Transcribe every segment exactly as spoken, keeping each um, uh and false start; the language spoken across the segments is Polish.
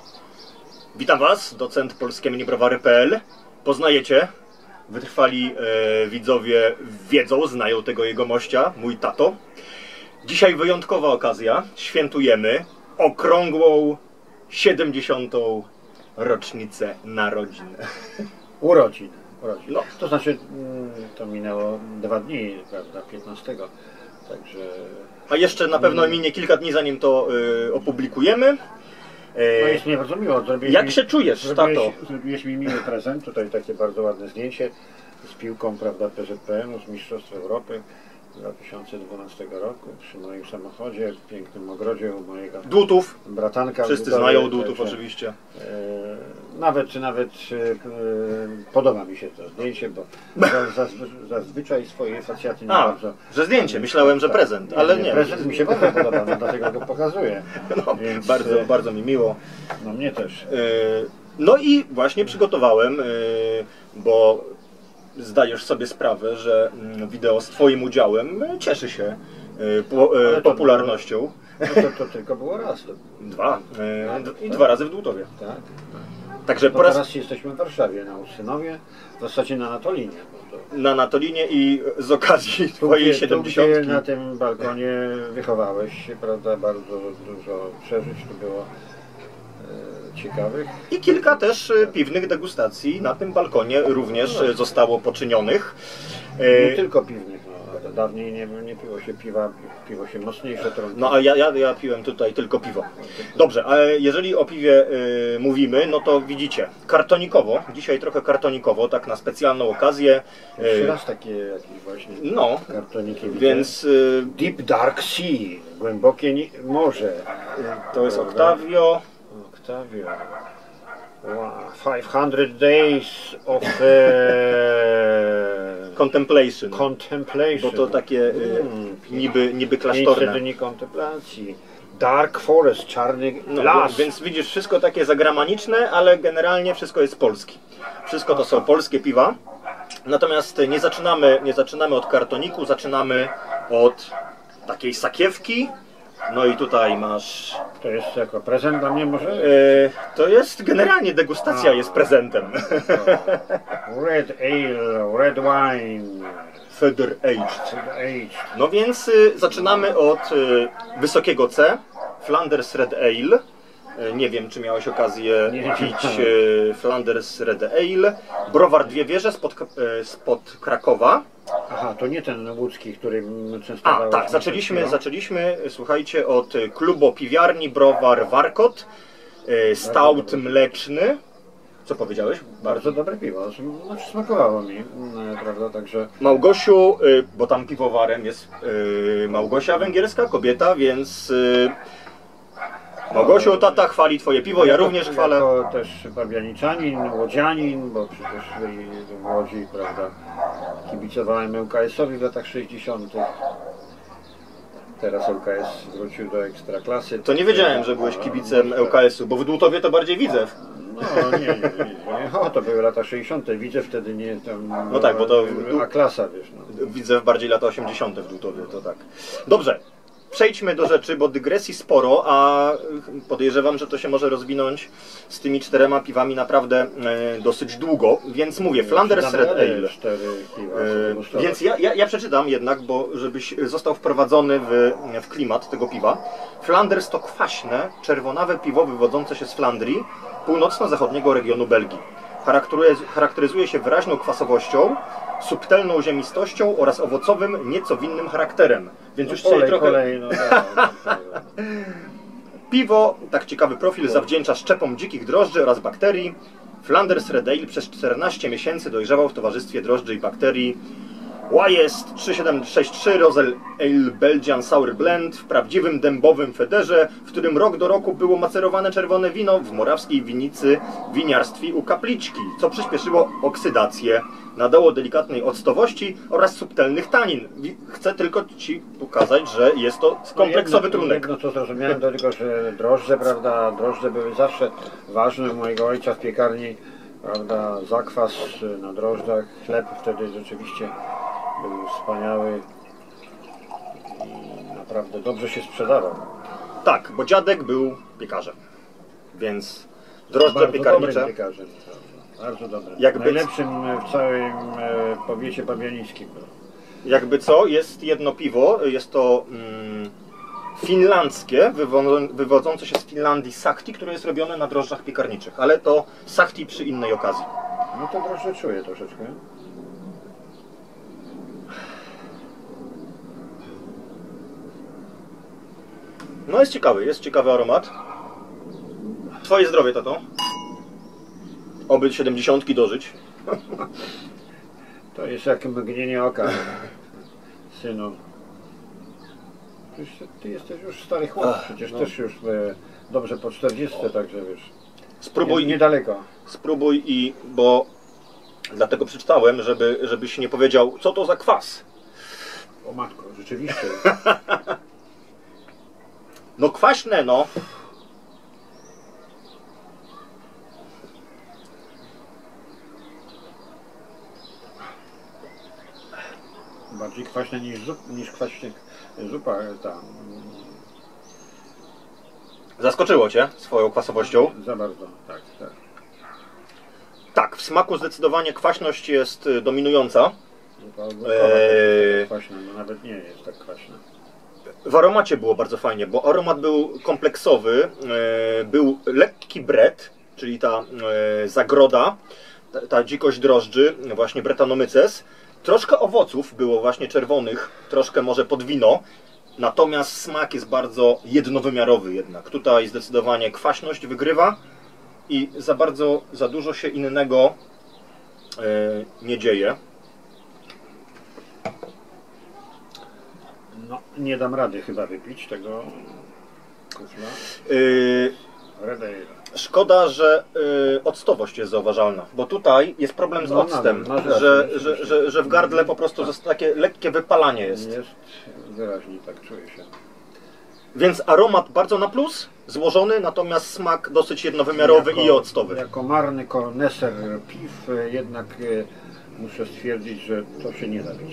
Witam Was, docent polskie mini browary kropka p l. Poznajecie, wytrwali e, widzowie wiedzą, znają tego jegomościa, mój tato. Dzisiaj wyjątkowa okazja, świętujemy okrągłą siedemdziesiątą rocznicę narodzin. Urodzin. Urodzin. No. To znaczy, to minęło dwa dni, prawda, piętnastego. Także... A jeszcze na pewno minie kilka dni, zanim to y, opublikujemy. No jest mi bardzo miło. Zrobiłeś Jak mi, się czujesz, zrobiłeś, tato? Zrobiłeś mi miły prezent. Tutaj takie bardzo ładne zdjęcie z piłką, prawda, P Z P M-u z Mistrzostw Europy dwa tysiące dwunastego roku przy moim samochodzie, w pięknym ogrodzie u mojego Dłutów. bratanka. Wszyscy Dłutowej, znają Dłutów także, oczywiście. E, nawet nawet e, podoba mi się to zdjęcie, bo zazwy, zazwyczaj swoje facjaty nie A, bardzo... że zdjęcie, myślałem, że prezent, ale nie. Prezent mi się bardzo podoba, no, dlatego go pokazuję. No, Więc, bardzo, bardzo mi miło. No mnie też. No i właśnie przygotowałem, bo zdajesz sobie sprawę, że wideo z Twoim udziałem cieszy się popularnością. No to, to tylko było raz. To... Dwa. I dwa razy w Dłutowie. Tak. Także po po raz... teraz jesteśmy w Warszawie, na Usynowie, w zasadzie na Natolinie. Bo to... Na Natolinie i z okazji Twojej siedemdziesiątki. Na tym balkonie wychowałeś się, prawda, bardzo dużo przeżyć tu było e, ciekawych. I kilka też piwnych degustacji na tym balkonie również no. zostało poczynionych. Nie tylko piwnych, no. Dawniej nie, nie piło się piwa, piło się mocniejsze trunki. No a ja, ja, ja piłem tutaj tylko piwo. Dobrze, ale jeżeli o piwie y, mówimy, no to widzicie, kartonikowo, dzisiaj trochę kartonikowo, tak na specjalną okazję. Jeszcze raz takie jakieś właśnie no, kartoniki widzę. Więc y, Deep Dark Sea, głębokie morze. To jest Octavio. Octavio. Wow. five hundred days of e... contemplation. contemplation. Bo to takie y, mm, niby, niby klasztorne. dni kontemplacji. Dark Forest, czarny no, las. Więc widzisz, wszystko takie zagramaniczne, ale generalnie wszystko jest polski. Wszystko to są polskie piwa. Natomiast nie zaczynamy, nie zaczynamy od kartoniku, zaczynamy od takiej sakiewki. No i tutaj masz... To jest jako prezent dla mnie może? E, to jest generalnie degustacja, A, jest prezentem. Red ale, red wine. Feder aged. Feder aged. No więc y, zaczynamy od y, wysokiego C, Flanders Red Ale. Y, nie wiem, czy miałeś okazję nie, pić y, Flanders Red Ale. Browar Dwie Wieże spod, y, spod Krakowa. Aha, to nie ten łódzki, który często... A, tak, zaczęliśmy, zaczęliśmy, słuchajcie, od klubo piwiarni Browar Warkot, stout mleczny. Co powiedziałeś? Bardzo dobre piwo, znaczy smakowało mi, prawda, także... Małgosiu, bo tam piwowarem jest Małgosia węgierska, kobieta, więc... Małgosiu, tata chwali Twoje piwo, ja również chwalę. Jako też pabianiczanin, łodzianin, bo przecież w Łodzi, prawda, kibicowałem L K S-owi w latach sześćdziesiątych. Teraz L K S wrócił do Ekstraklasy. To nie wiedziałem, że byłeś kibicem L K S-u, bo w Dłutowie to bardziej Widzew. No nie, nie, nie. O, to były lata sześćdziesiąte. Widzew wtedy nie tam... No tak, bo to... A-klasa, wiesz, no. Widzew bardziej lata osiemdziesiąte w Dłutowie, to tak. Dobrze. Przejdźmy do rzeczy, bo dygresji sporo, a podejrzewam, że to się może rozwinąć z tymi czterema piwami naprawdę e, dosyć długo, więc mówię, Flanders Red Ale. E, więc ja, ja, ja przeczytam jednak, bo żebyś został wprowadzony w, w klimat tego piwa. Flanders to kwaśne, czerwonawe piwo wywodzące się z Flandrii, północno-zachodniego regionu Belgii. Charakteryzuje się wyraźną kwasowością, subtelną ziemistością oraz owocowym, nieco winnym charakterem. Więc no już kolej, sobie trochę... Kolej, no, no, no. Piwo, tak ciekawy profil, zawdzięcza szczepom dzikich drożdży oraz bakterii. Flanders Red Ale przez czternaście miesięcy dojrzewał w towarzystwie drożdży i bakterii. Wyest trzy siedem sześć trzy Rosel Ale Belgian Sour Blend w prawdziwym dębowym federze, w którym rok do roku było macerowane czerwone wino w morawskiej winicy winiarstwie u Kapliczki, co przyspieszyło oksydację, nadało delikatnej octowości oraz subtelnych tanin. Chcę tylko Ci pokazać, że jest to kompleksowy no trunek. No co zrozumiałem, to tylko, że drożdże, prawda, drożdże były zawsze ważne u mojego ojca w piekarni, prawda, zakwas na drożdżach, chleb wtedy rzeczywiście był wspaniały i naprawdę dobrze się sprzedawał. Tak, bo dziadek był piekarzem, więc Drożdże Bardzo piekarnicze. dobrym piekarzem. Bardzo dobrym. Jakby- Najlepszym w całym e, powiecie pabianickim. Jakby co, jest jedno piwo, jest to mm, finlandzkie, wywo- wywodzące się z Finlandii Sahti, które jest robione na drożdżach piekarniczych, ale to Sahti przy innej okazji. No to drożdże czuję troszeczkę. No jest ciekawy, jest ciekawy aromat. Twoje zdrowie, tato. Oby siedemdziesiątki dożyć. To jest jak mgnienie oka, synu. Przecież ty jesteś już stary chłop, Ach, przecież no. też już e, dobrze po czterdziestce, także wiesz. Spróbuj, Nie, niedaleko. spróbuj i, bo dlatego przeczytałem, żeby, żebyś nie powiedział, co to za kwas. O matko, rzeczywiście. No kwaśne, no. Bardziej kwaśne niż, zup, niż kwaśnie, zupa ta. Zaskoczyło cię swoją kwasowością. Za bardzo, tak, tak. Tak, w smaku zdecydowanie kwaśność jest y, dominująca. Zupa Eee. eee... kwaśna, no nawet nie jest tak kwaśna. W aromacie było bardzo fajnie, bo aromat był kompleksowy, e, był lekki bret, czyli ta e, zagroda, ta, ta dzikość drożdży, właśnie Brettanomyces. Troszkę owoców było właśnie czerwonych, troszkę może pod wino, natomiast smak jest bardzo jednowymiarowy jednak. Tutaj zdecydowanie kwaśność wygrywa i za bardzo, za dużo się innego e, nie dzieje. No, nie dam rady chyba wypić tego kufla. Yy, Redeira. Szkoda, że y, octowość jest zauważalna, bo tutaj jest problem z No, octem, na- na rację, że, rzeczywiście. że, że, że w gardle po prostu zosta- takie lekkie wypalanie jest. Jest wyraźnie, tak czuję się. Więc aromat bardzo na plus, złożony, natomiast smak dosyć jednowymiarowy Jako- i octowy. Jako marny koneser piw e, jednak e, muszę stwierdzić, że to się nie da pić.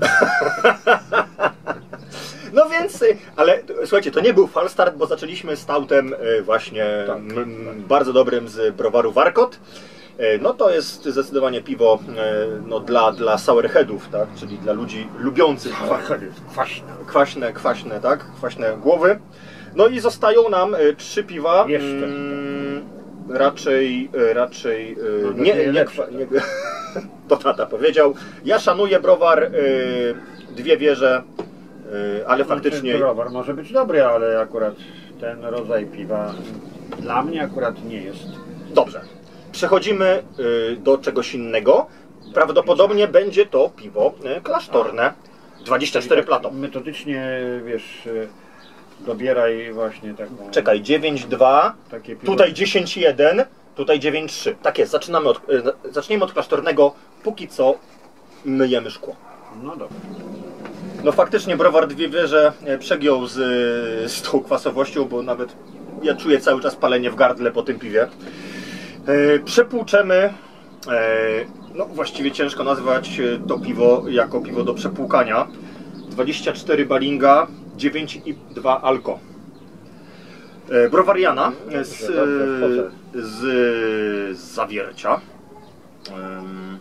No więc, y, ale słuchajcie, to nie był falstart, bo zaczęliśmy stoutem y, właśnie Tak, m, m, bardzo dobrym z browaru Warkot. Y, No to jest zdecydowanie piwo y, no, dla, dla sourheadów, tak? Czyli dla ludzi lubiących kwa- Kwaśne. kwaśne, kwaśne, tak? Kwaśne głowy. No i zostają nam y, trzy piwa. Jeszcze. Mm, raczej, y, raczej y, No, nie, nie nie, lepsze, kwa, nie to tata powiedział. Ja szanuję browar y, Dwie Wieże, y, ale faktycznie Browar może być dobry, ale akurat ten rodzaj piwa dla mnie akurat nie jest. dobrze. Przechodzimy y, do czegoś innego. Prawdopodobnie będzie to piwo y, klasztorne. dwadzieścia cztery plato. Metodycznie, wiesz, e, dobieraj właśnie taką... Czekaj, dziewięć dwa. Takie piwo. Tutaj dziesięć jeden, tutaj dziewięć trzy. Tak jest, zaczynamy od, e, zaczniemy od klasztornego, póki co myjemy szkło. No dobra. No faktycznie browar Dwie Wieże e, przegiął z, z tą kwasowością, bo nawet ja czuję cały czas palenie w gardle po tym piwie. E, przepłuczemy, e, no właściwie ciężko nazwać e, to piwo jako piwo do przepłukania. dwadzieścia cztery Balinga, dziewięć i dwa alko. E, Browariana z, Dobrze, dobrze, wchodzę. z, z Zawiercia. Em,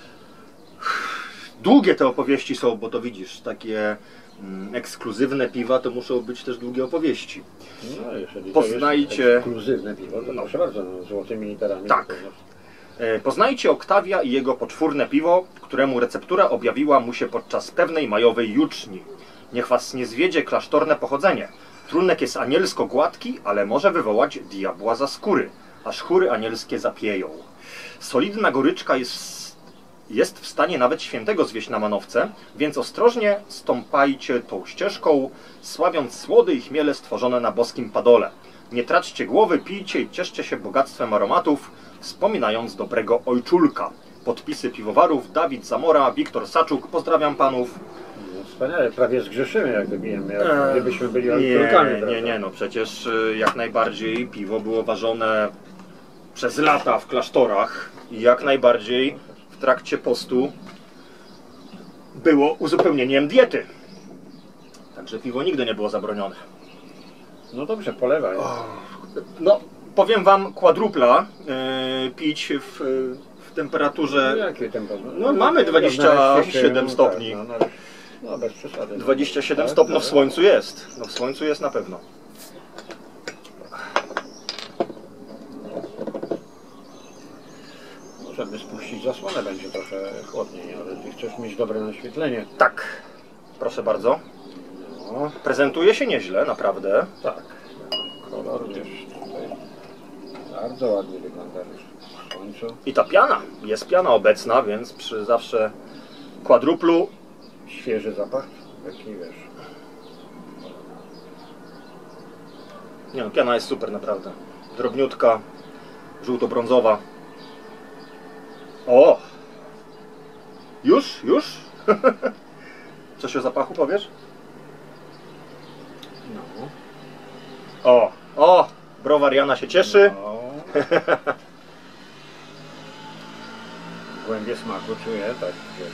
Długie te opowieści są, bo to widzisz, takie mm, ekskluzywne piwa to muszą być też długie opowieści. No, jeżeli Poznajcie- to jest ekskluzywne piwo, to proszę bardzo, no, złotymi literami. Tak. To jest- E, Poznajcie Oktawia i jego poczwórne piwo, któremu receptura objawiła mu się podczas pewnej majowej juczni. Niech was nie zwiedzie klasztorne pochodzenie. Trunek jest anielsko gładki, ale może wywołać diabła za skóry, aż chóry anielskie zapieją. Solidna goryczka jest jest w stanie nawet świętego zwieść na manowce, więc ostrożnie stąpajcie tą ścieżką, sławiąc słody i chmiele stworzone na boskim padole. Nie traćcie głowy, pijcie i cieszcie się bogactwem aromatów, wspominając dobrego ojczulka. Podpisy piwowarów Dawid Zamora, Wiktor Saczuk, pozdrawiam panów. No, wspaniale, prawie zgrzeszymy, jak wybijemy, jak Eee, gdybyśmy byli Nie, alkoholkami. nie, nie, no przecież y, jak najbardziej piwo było ważone przez lata w klasztorach i jak najbardziej w trakcie postu było uzupełnieniem diety. Także piwo nigdy nie było zabronione. No dobrze, polewaj. No, powiem wam, kwadrupla yy, pić w, w temperaturze... Jakie temperaturze? No mamy dwadzieścia siedem stopni. Tak, no, no, no bez przesady. dwadzieścia siedem tak, stopni, no w tak. słońcu jest. No w słońcu jest na pewno. Żeby spuścić zasłonę, będzie trochę chłodniej, ale ty chcesz mieć dobre naświetlenie. Tak, proszę bardzo. No, Prezentuje się nieźle, naprawdę. tak. Kolor, wiesz, tutaj bardzo ładnie wygląda już w słońcu. I ta piana, jest piana obecna, więc przy zawsze kwadruplu Świeży zapach, taki wiesz. nie no, piana jest super naprawdę. Drobniutka, żółto-brązowa. O! Już? Już? Coś o zapachu powiesz? No. O! O! Browar Jana się cieszy. No. Głębie smaku czuję, tak wiesz.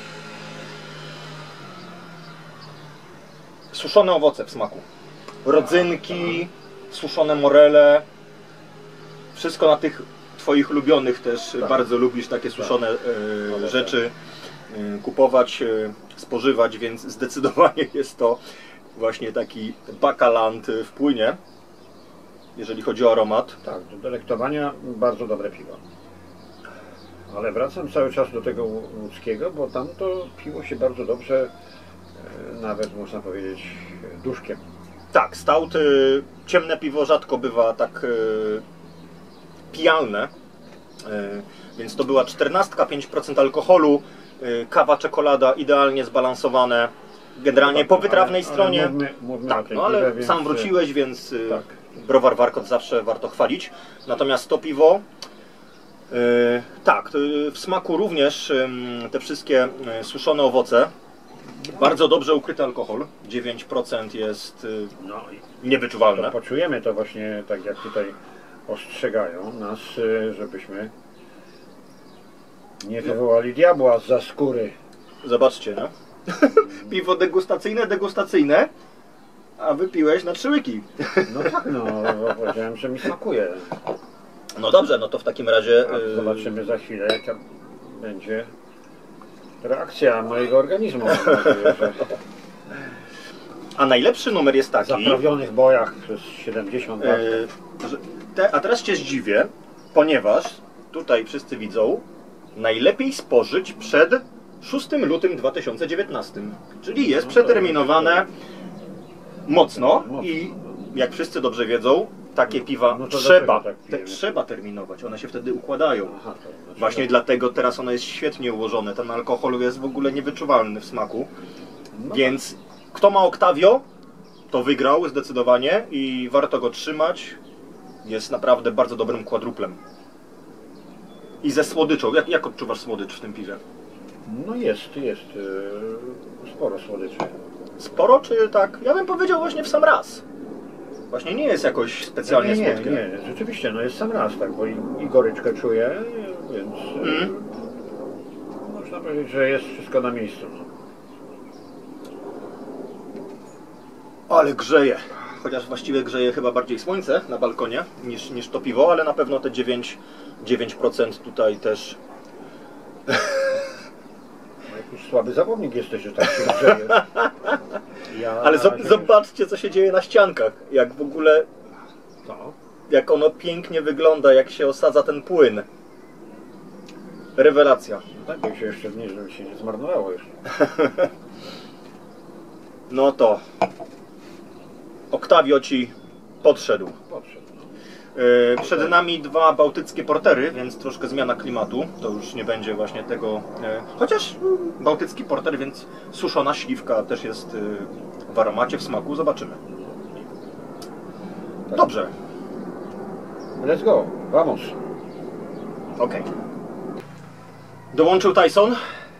Suszone owoce w smaku. Rodzynki, suszone morele. Wszystko na tych twoich ulubionych też. Tak. Bardzo lubisz takie suszone e, rzeczy e, kupować, e, spożywać, więc zdecydowanie jest to właśnie taki bakaland w płynie, jeżeli chodzi o aromat. Tak, do delektowania bardzo dobre piwo. Ale wracam cały czas do tego łódzkiego, bo tam to piło się bardzo dobrze, e, nawet można powiedzieć, duszkiem. Tak, stout, e, ciemne piwo rzadko bywa tak e, pijalne, e, więc to była czternastka, pięć procent alkoholu, e, kawa, czekolada idealnie zbalansowane, generalnie po wytrawnej ale, ale stronie. Mówmy, mówmy o Tak, tej no ale piwie, więc, sam wróciłeś, więc e, tak. browar Warkot zawsze warto chwalić. Natomiast to piwo, e, tak, to, w smaku również e, te wszystkie e, suszone owoce, bardzo dobrze ukryty alkohol, dziewięć procent jest e, No i niewyczuwalne. to poczujemy to właśnie tak jak tutaj ostrzegają nas, y, żebyśmy nie wywołali diabła zza skóry. Zobaczcie, no. Piwo degustacyjne, degustacyjne, a wypiłeś na trzy łyki. No tak, no, bo powiedziałem, że mi smakuje. No dobrze, no to w takim razie... A yy, zobaczymy za chwilę, jaka będzie reakcja mojego organizmu. Mam nadzieję, że A najlepszy numer jest w taki... zaprawionych bojach przez siedemdziesiąt lat. yy, że te, a teraz Cię zdziwię, ponieważ tutaj wszyscy widzą, najlepiej spożyć przed szóstym lutym dwa tysiące dziewiętnastym. Czyli jest No to przeterminowane mocno Mocno. i jak wszyscy dobrze wiedzą, takie piwa No to trzeba, dlaczego tak te, pijemy? trzeba terminować, one się wtedy układają. Aha, to znaczy, Właśnie dlatego teraz ono jest świetnie ułożone. Ten alkohol jest w ogóle niewyczuwalny w smaku. no, Więc kto ma Octavio, to wygrał zdecydowanie i warto go trzymać. Jest naprawdę bardzo dobrym kwadruplem. I ze słodyczą. Jak, jak odczuwasz słodycz w tym piwie? no jest, jest yy, sporo słodyczy. Sporo czy tak? Ja bym powiedział właśnie w sam raz. Właśnie nie jest jakoś specjalnie nie, nie, słodkie. nie, rzeczywiście, no jest sam raz, tak, bo i, i goryczkę czuję, więc yy, Mm. można powiedzieć, że jest wszystko na miejscu. No. Ale grzeje. Chociaż właściwie grzeje chyba bardziej słońce na balkonie niż, niż to piwo, ale na pewno te dziewięć procent tutaj też. No jakiś słaby zawodnik jesteś, że tak się grzeje. Ja Ale zob- zobaczcie, co się dzieje na ściankach. Jak w ogóle, No, jak ono pięknie wygląda, jak się osadza ten płyn. Rewelacja. no tak, by się jeszcze nie, żeby się nie zmarnowało już. No to Octavio ci podszedł. Podszedł. No. Yy, Przed nami dwa bałtyckie portery, więc troszkę zmiana klimatu. To już nie będzie właśnie tego. Yy, Chociaż mm, bałtycki porter, więc suszona śliwka też jest yy, w aromacie, w smaku. Zobaczymy. Tak. Dobrze. Let's go, vamos. Okej. Dołączył Tyson.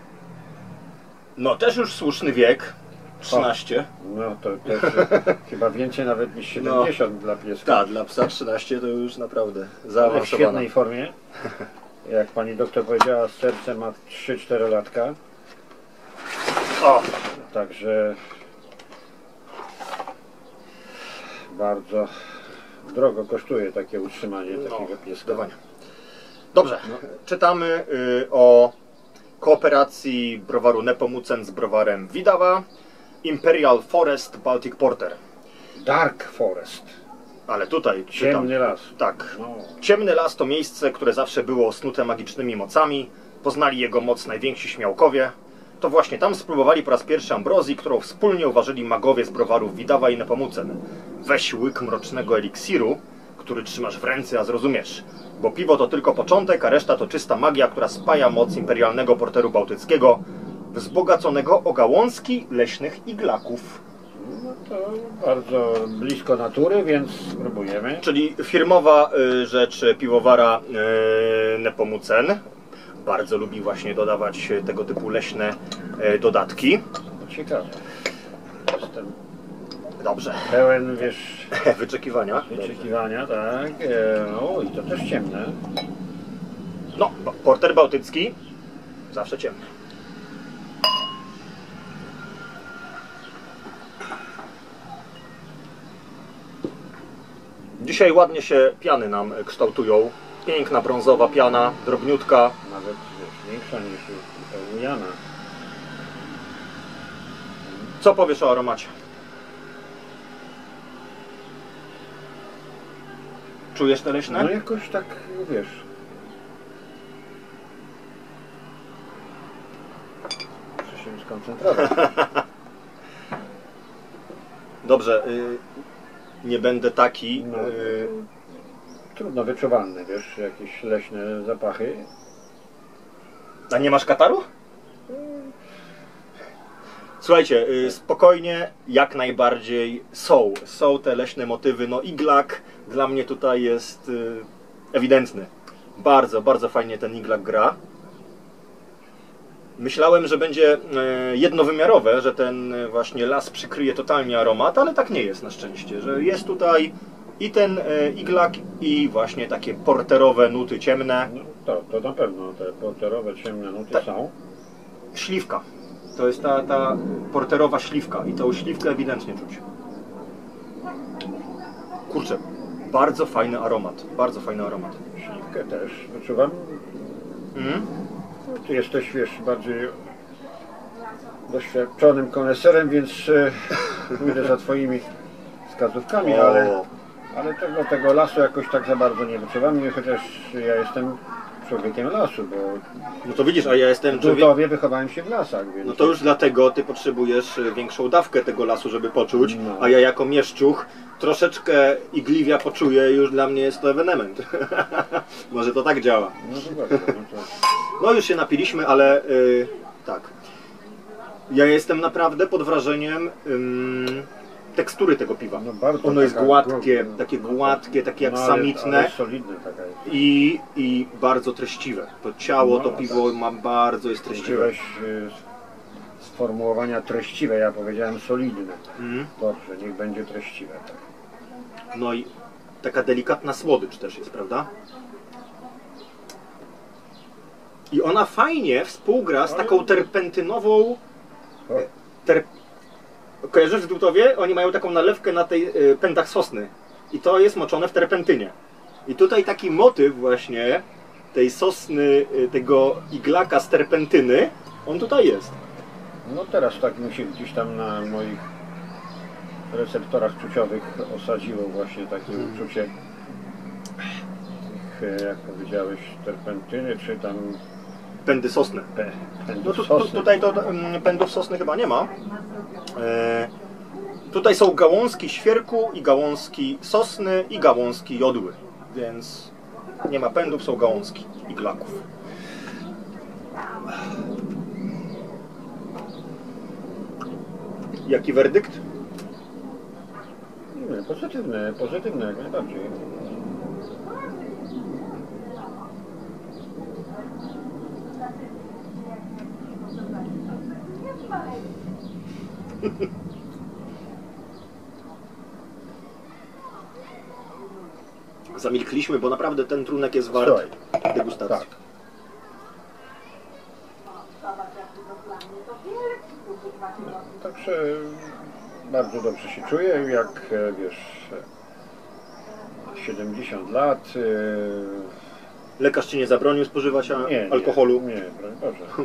No też już słuszny wiek. trzynaście. No to też chyba więcej nawet niż siedemdziesiąt dla pieska. Tak, dla psa trzynaście to już naprawdę Ale w zaawansowana. świetnej formie. Jak pani doktor powiedziała, serce ma trzy cztery latka. O! Także bardzo, drogo kosztuje takie utrzymanie No, takiego pieska. zdecydowanie. Dobrze, czytamy y, o kooperacji browaru Nepomucen z browarem Widawa, Imperial Forest Baltic Porter. Dark Forest. Ale tutaj Ciemny czytam, las. tak. No. Ciemny las to miejsce, które zawsze było osnute magicznymi mocami. Poznali jego moc najwięksi śmiałkowie. To właśnie tam spróbowali po raz pierwszy ambrozji, którą wspólnie uważyli magowie z browarów Widawa i Nepomucen. Weź łyk mrocznego eliksiru, który trzymasz w ręce, a zrozumiesz. Bo piwo to tylko początek, a reszta to czysta magia, która spaja moc imperialnego porteru bałtyckiego, wzbogaconego o gałązki leśnych iglaków. No to bardzo blisko natury, więc spróbujemy. Czyli firmowa y, rzecz piwowara y, Nepomucen. Bardzo lubi właśnie dodawać tego typu leśne y, dodatki. Ciekawe. Jestem Dobrze. pełen, wiesz, Wyczekiwania. wyczekiwania, tak. E, No i to też ciemne. No, porter bałtycki zawsze ciemny. Dzisiaj ładnie się piany nam kształtują. Piękna brązowa piana, drobniutka. Nawet wiesz, większa niż u Jana. Co powiesz o aromacie? Czujesz te leśne? No jakoś tak, wiesz. Muszę się skoncentrować. Dobrze, y, nie będę taki. No, Y, trudno wyczuwalne, wiesz, jakieś leśne zapachy. a nie masz kataru? Słuchajcie, y, spokojnie, jak najbardziej są. Są te leśne motywy. No iglak dla mnie tutaj jest y, ewidentny. Bardzo, bardzo fajnie ten iglak gra. Myślałem, że będzie y, jednowymiarowe, że ten y, właśnie las przykryje totalnie aromat, ale tak nie jest na szczęście, że jest tutaj i ten y, iglak i właśnie takie porterowe nuty ciemne. No to, to na pewno te porterowe ciemne nuty Tak. są. Śliwka. To jest ta, ta porterowa śliwka i tą śliwkę ewidentnie czuć. Kurczę, bardzo fajny aromat, bardzo fajny aromat. Śliwkę też wyczuwam. Mm? No, ty jesteś, wiesz, bardziej doświadczonym koneserem, więc e, pójdę za twoimi wskazówkami, O. ale, ale tego, tego lasu jakoś tak za bardzo nie wyczuwam, chociaż ja jestem człowiekiem lasu, bo No to widzisz, a ja jestem w człowiek... Dudowie wychowałem się w lasach, więc... No to już dlatego ty potrzebujesz większą dawkę tego lasu, żeby poczuć, No. a ja jako mieszczuch troszeczkę igliwia poczuję, już dla mnie jest to ewenement. Może to tak działa. No to bardzo, no to... No już się napiliśmy, ale yy, tak. Ja jestem naprawdę pod wrażeniem ym, tekstury tego piwa. No bardzo Ono jest taka gładkie, gru- takie gładkie, takie jak no, ale, samitne ale solidne taka jest. i, i bardzo treściwe. To ciało, No, to piwo ma bardzo jest treściwe. Użyłeś y, sformułowania treściwe, ja powiedziałem solidne. Mm. Dobrze, niech będzie treściwe. Tak. No i taka delikatna słodycz też jest, prawda? I ona fajnie współgra z taką terpentynową... O, Ter... Kojarzysz w Dutowie? Oni mają taką nalewkę na tej y, pętach sosny. I to jest moczone w terpentynie. I tutaj taki motyw właśnie tej sosny, y, tego iglaka z terpentyny, on tutaj jest. no teraz tak mi się gdzieś tam na moich receptorach czuciowych osadziło właśnie takie Hmm. uczucie tych, jak powiedziałeś, terpentyny, czy tam Pędy sosny. pe, No tu, tu, sosy. tutaj to mm, pędów sosny chyba nie ma. E, tutaj są gałązki świerku i gałązki sosny i gałązki jodły. Więc nie ma pędów, są gałązki iglaków. Jaki werdykt? Nie, pozytywne, pozytywne jak najbardziej. Zamilkliśmy, bo naprawdę ten trunek jest wart Słuchaj, degustacji. tak. Także bardzo dobrze się czuję, jak e, wiesz, siedemdziesiąt lat. Yy... Lekarz ci nie zabronił spożywać a- Nie, alkoholu? Nie, nie, broń Boże.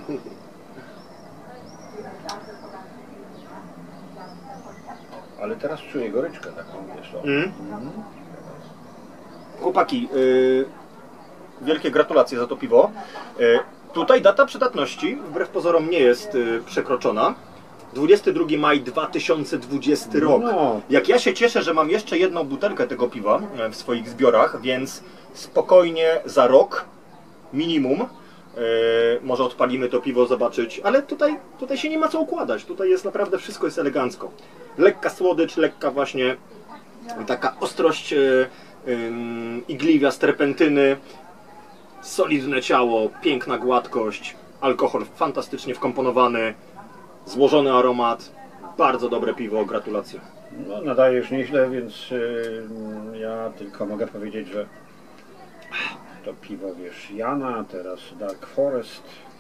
Ale teraz czuję goryczkę taką, wiesz o. Mm. Mhm. Chłopaki, yy, wielkie gratulacje za to piwo. Yy, tutaj data przydatności wbrew pozorom nie jest yy, przekroczona. dwudziestego drugiego maja dwa tysiące dwudziesty rok. No. Jak ja się cieszę, że mam jeszcze jedną butelkę tego piwa e, w swoich zbiorach, więc spokojnie za rok minimum e, może odpalimy to piwo, zobaczyć, ale tutaj, tutaj się nie ma co układać, tutaj jest naprawdę wszystko jest elegancko. Lekka słodycz, lekka właśnie taka ostrość e, e, igliwia z terpentyny, solidne ciało, piękna gładkość, alkohol fantastycznie wkomponowany, złożony aromat, bardzo dobre piwo, gratulacje. No, nadajesz nieźle, więc yy, ja tylko mogę powiedzieć, że to piwo, wiesz, Jana, teraz Dark Forest.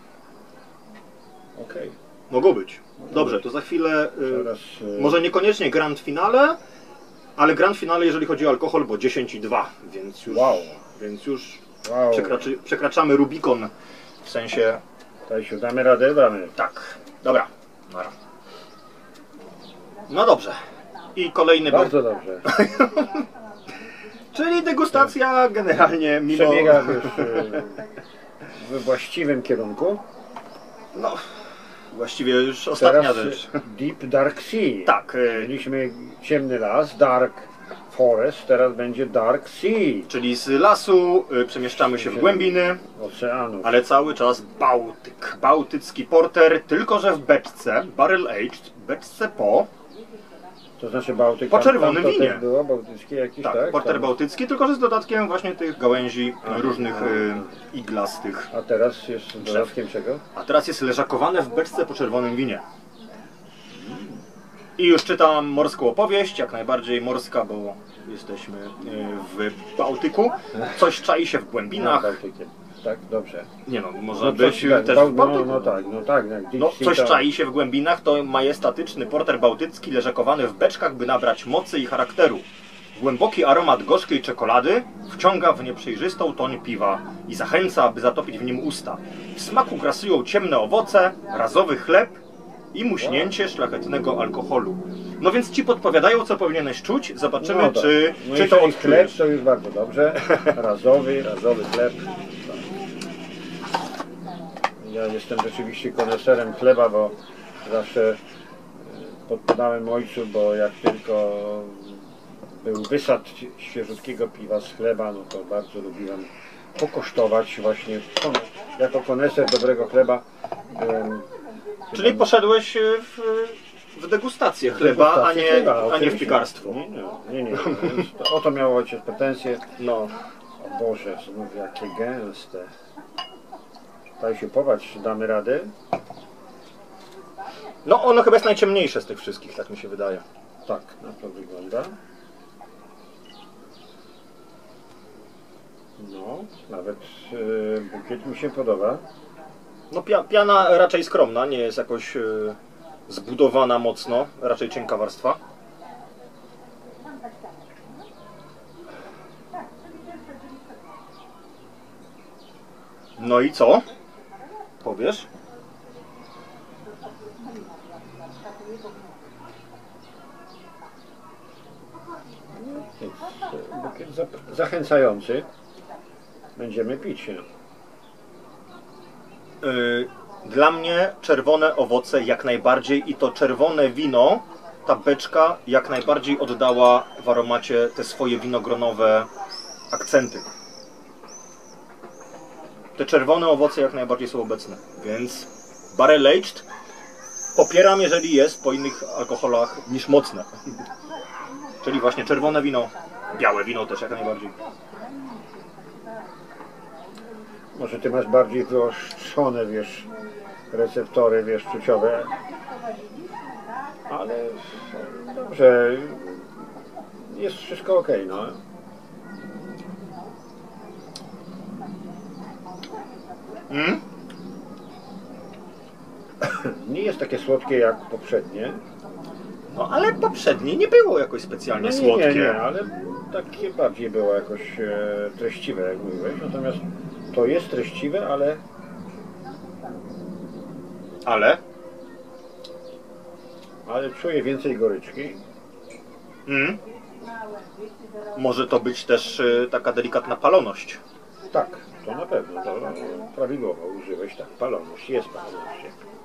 Okej. Okay. Mogło być. Dobrze, to za chwilę, y, Teraz, yy, może niekoniecznie grand finale, ale grand finale jeżeli chodzi o alkohol, bo dziesięć i dwa, więc już, Wow. więc już wow. przekraczy, przekraczamy Rubikon, w sensie, Tutaj się damy radę, damy. tak, dobra. Nara. No dobrze. I kolejny Bardzo dobrze. Czyli degustacja generalnie mimo... Przebiega już yy, we właściwym kierunku. No, właściwie już ostatnia Teraz rzecz. Deep Dark Sea. Tak, y, Mieliśmy ciemny las, Dark Forest, teraz będzie Dark Sea. czyli z lasu y, przemieszczamy się w głębiny, Oceanu. ale cały czas Bałtyk. Bałtycki porter, tylko że w beczce, barrel aged, beczce po... To znaczy Bałtyk. Po tam- czerwonym tam to winie. też było bałtyckie jakieś, Tak, tak? porter Tam. bałtycki, tylko że z dodatkiem właśnie tych gałęzi Aha. różnych y, iglastych. A teraz jest dodatkiem czego? A teraz jest leżakowane w beczce po czerwonym winie. I już czytam morską opowieść, jak najbardziej morska, bo jesteśmy y, w Bałtyku. Coś czai się w No, głębinach. Bałtykiem. Tak, dobrze. Nie no, może No, być coś, tak, też Bał- w Bałtyku. no, no tak, no tak. Jak No, Deep Sea coś to- czai się w głębinach, to majestatyczny porter bałtycki leżakowany w beczkach, by nabrać mocy i charakteru. Głęboki aromat gorzkiej czekolady wciąga w nieprzejrzystą toń piwa i zachęca, by zatopić w nim usta. W smaku grasują ciemne owoce, razowy chleb i muśnięcie szlachetnego alkoholu. No więc ci podpowiadają, co powinieneś czuć. Zobaczymy, No tak. czy, No czy i to jeżeli chleb odczujesz. to już bardzo dobrze. Razowy, razowy chleb. Ja jestem rzeczywiście koneserem chleba, bo zawsze y, podpadałem ojcu, bo jak tylko był wysad świeżutkiego piwa z chleba, no to bardzo lubiłem pokosztować właśnie kon- jako koneser dobrego chleba. Byłem, Czyli chyba- poszedłeś w, w degustację chleba, a degustację nie, chleba, a nie w oczywiście. piekarstwo. Nie, nie, nie. nie. Więc to- O to miał ojciec pretensje. No. O Boże, znów jakie gęste. Daj się popatrz, czy damy radę? No ono chyba jest najciemniejsze z tych wszystkich, tak mi się wydaje. Tak, na to wygląda. No, nawet e, bukiet mi się podoba. No pia piana raczej skromna, nie jest jakoś y, zbudowana mocno, raczej cienka warstwa. No i co? Powiesz? Więc e, bukiet za zachęcający. Będziemy pić. Yy, dla mnie czerwone owoce jak najbardziej i to czerwone wino, ta beczka jak najbardziej oddała w aromacie te swoje winogronowe akcenty. Te czerwone owoce jak najbardziej są obecne, więc barrel aged popieram, jeżeli jest po innych alkoholach niż mocne. Czyli właśnie czerwone wino, białe wino też jak najbardziej. Może ty masz bardziej wyostrzone, wiesz, receptory, wiesz, czuciowe. Ale dobrze, jest wszystko ok, no. Mm? Nie jest takie słodkie jak poprzednie. No ale poprzednie nie było jakoś specjalnie No nie, słodkie. nie, nie, ale takie bardziej było jakoś e, treściwe, jak mówiłeś. Natomiast to jest treściwe, ale Ale? ale czuję więcej goryczki. Mm. Może to być też y, taka delikatna paloność. Tak, to na pewno, to prawidłowo użyłeś, tak, paloność, jest paloność.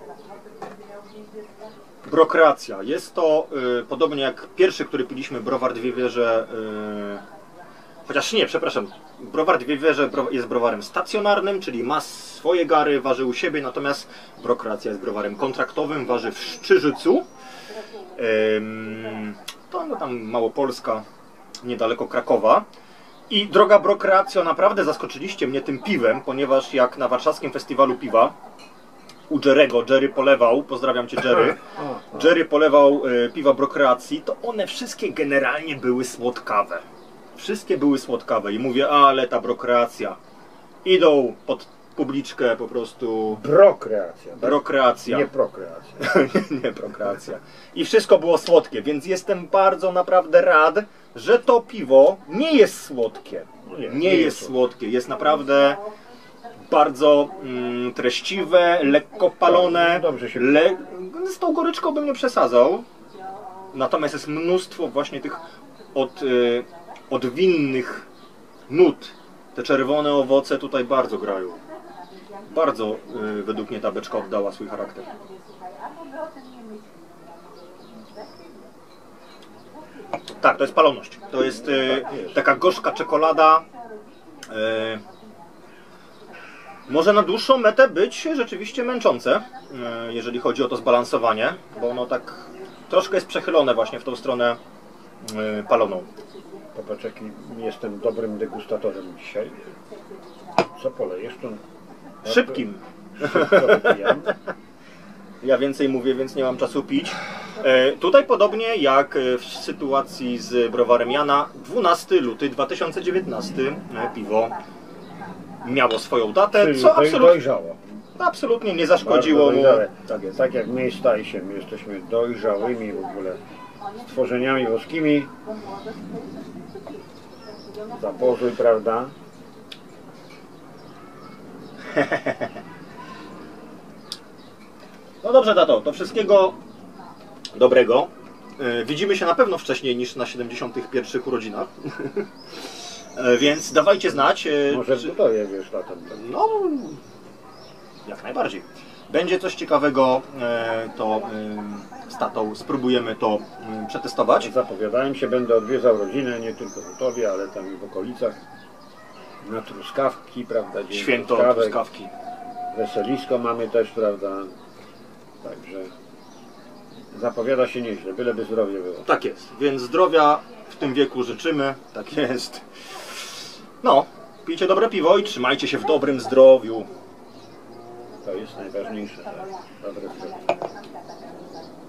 Brokreacja. Jest to y, podobnie jak pierwszy, który piliśmy, browar Dwie Wieże. Y, chociaż nie, przepraszam. Browar Dwie Wieże bro, jest browarem stacjonarnym, czyli ma swoje gary, waży u siebie, natomiast brokreacja jest browarem kontraktowym, waży w Szczyżycu. Ym, to no, tam Małopolska, niedaleko Krakowa. I droga brokreacjo, naprawdę zaskoczyliście mnie tym piwem, ponieważ jak na warszawskim festiwalu piwa u Jerry'ego, Jerry polewał, pozdrawiam Cię Jerry, Jerry polewał y, piwa brokreacji, to one wszystkie generalnie były słodkawe. Wszystkie były słodkawe i mówię, ale ta brokreacja. Idą pod publiczkę po prostu. Brokreacja, tak? Brokreacja. Nie prokreacja. Nie prokreacja. I wszystko było słodkie, więc jestem bardzo naprawdę rad, że to piwo nie jest słodkie. No nie, Nie, nie jest jest słodkie, jest naprawdę bardzo mm, treściwe, lekko palone. Dobrze się- Le... Z tą goryczką bym nie przesadzał. Natomiast jest mnóstwo właśnie tych od, y, odwinnych nut. Te czerwone owoce tutaj bardzo grają. Bardzo y, według mnie ta beczka oddała swój charakter. Tak, to jest paloność. To jest y, taka gorzka czekolada. Y, może na dłuższą metę być rzeczywiście męczące, y, jeżeli chodzi o to zbalansowanie, bo ono tak troszkę jest przechylone właśnie w tą stronę y, paloną. Popatrz, jaki jestem dobrym degustatorem dzisiaj. Co polejesz? To... Szybkim. Szybko wypijam. Ja więcej mówię, więc nie mam czasu pić. E, tutaj podobnie jak w sytuacji z browarem Jana, dwunastego lutego dwa tysiące dziewiętnastego e, piwo miało swoją datę, Czyli co doj- absolut, dojrzało. absolutnie nie zaszkodziło Bardzo mu. dojrzałe. Tak jest. Tak jak my staje się, my jesteśmy dojrzałymi w ogóle stworzeniami woskimi. Zapozuj, prawda? No dobrze, tato, to wszystkiego dobrego. E, widzimy się na pewno wcześniej niż na siedemdziesiątych pierwszych urodzinach. e, więc dawajcie znać. E, Może czy- w Budowie, wiesz, latem. Tak. No, jak najbardziej. Będzie coś ciekawego, e, to e, z tatą spróbujemy to e, przetestować. Zapowiadałem się, będę odwiedzał rodzinę, nie tylko w Budowie, ale tam i w okolicach. Na truskawki, prawda? Dzień Święto truskawek. truskawki. Weselisko mamy też, prawda? Także zapowiada się nieźle, byleby zdrowie było. Tak jest, więc zdrowia w tym wieku życzymy. Tak jest. No, pijcie dobre piwo i trzymajcie się w dobrym zdrowiu. To jest najważniejsze, tak? Dobre zdrowie.